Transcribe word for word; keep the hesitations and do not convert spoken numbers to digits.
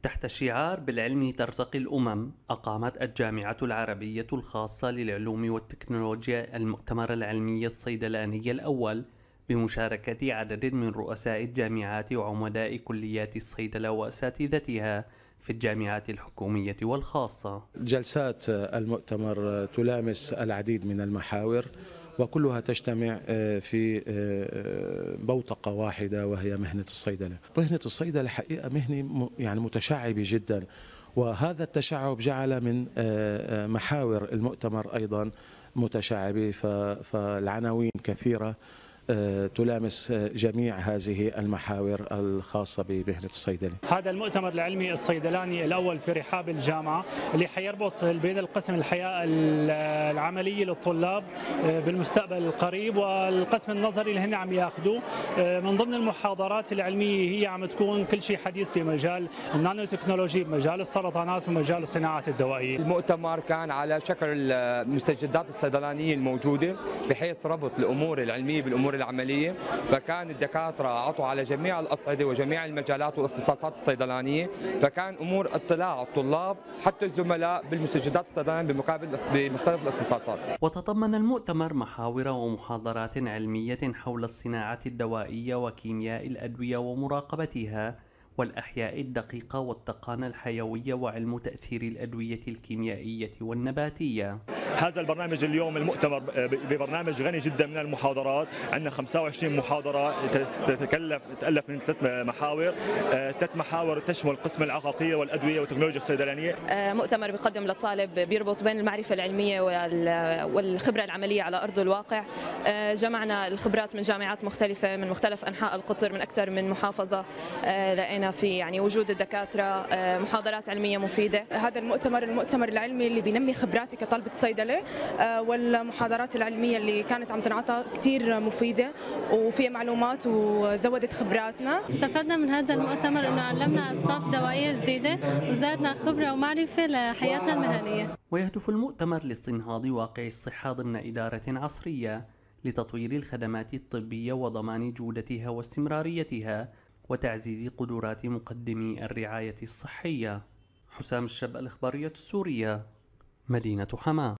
تحت شعار بالعلم ترتقي الأمم، أقامت الجامعة العربية الخاصة للعلوم والتكنولوجيا المؤتمر العلمي الصيدلاني الأول بمشاركة عدد من رؤساء الجامعات وعمداء كليات الصيدلة وأساتذتها في الجامعات الحكومية والخاصة. جلسات المؤتمر تلامس العديد من المحاور وكلها تجتمع في بوتقة واحدة وهي مهنة الصيدلة. مهنة الصيدلة حقيقة مهنة يعني متشعبة جدا، وهذا التشعب جعل من محاور المؤتمر أيضا متشعبة، فالعناوين كثيرة تلامس جميع هذه المحاور الخاصة بمهنة الصيدلة. هذا المؤتمر العلمي الصيدلاني الأول في رحاب الجامعة اللي حيربط بين القسم الحياة العملية للطلاب بالمستقبل القريب والقسم النظري اللي هن عم ياخذوه. من ضمن المحاضرات العلمية هي عم تكون كل شيء حديث بمجال النانو تكنولوجي، بمجال السرطانات، بمجال الصناعات الدوائية. المؤتمر كان على شكل المستجدات الصيدلانية الموجودة بحيث ربط الأمور العلمية بالأمور العملية، فكان الدكاترة عطوا على جميع الأصعدة وجميع المجالات والاختصاصات الصيدلانية، فكان أمور اطلاع الطلاب حتى الزملاء بالمستجدات الصيدلانية بمقابل بمختلف الاختصاصات. وتضمن المؤتمر محاور ومحاضرات علمية حول الصناعة الدوائية وكيمياء الأدوية ومراقبتها والأحياء الدقيقة والتقنية الحيوية وعلم تأثير الأدوية الكيميائية والنباتية. هذا البرنامج اليوم المؤتمر ببرنامج غني جدا من المحاضرات، عندنا خمسة وعشرين محاضرة تتكلف تألف من ثلاث محاور، ثلاث محاور تشمل قسم العقاقية والأدوية والتكنولوجيا الصيدلانية. مؤتمر بيقدم للطالب بيربط بين المعرفة العلمية والخبرة العملية على أرض الواقع. جمعنا الخبرات من جامعات مختلفة من مختلف أنحاء القطر، من أكثر من محافظة. لقينا في يعني وجود الدكاترة محاضرات علمية مفيدة. هذا المؤتمر المؤتمر العلمي اللي بينمي خبراتي كطالبة صيدلة، والمحاضرات العلمية اللي كانت عم تنعطى كثير مفيدة وفيها معلومات وزودت خبراتنا. استفدنا من هذا المؤتمر انه علمنا اصناف دوائية جديدة وزادنا خبرة ومعرفة لحياتنا المهنية. ويهدف المؤتمر لاستنهاض واقع الصحة ضمن إدارة عصرية لتطوير الخدمات الطبية وضمان جودتها واستمراريتها وتعزيز قدرات مقدمي الرعاية الصحية. حسام الشاب، الإخبارية السورية، مدينة حماة.